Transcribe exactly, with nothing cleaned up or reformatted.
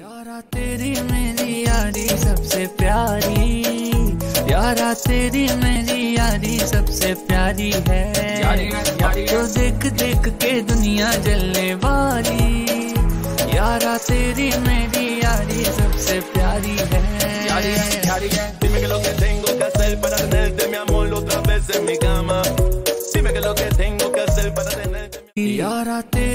यारा तेरी मेरी यारी सबसे प्यारी, यारा तेरी मेरी यारी सबसे प्यारी है। यारी, यारी, तो देख देख के दुनिया जलने वाली, यारा तेरी मेरी यारी सबसे प्यारी है। यारी, यारी, dime que lo que tengo que hacer para tenerte mi amor otra vez en mi cama, dime que lo que tengo que hacer para tenerte mi... यारा तेरी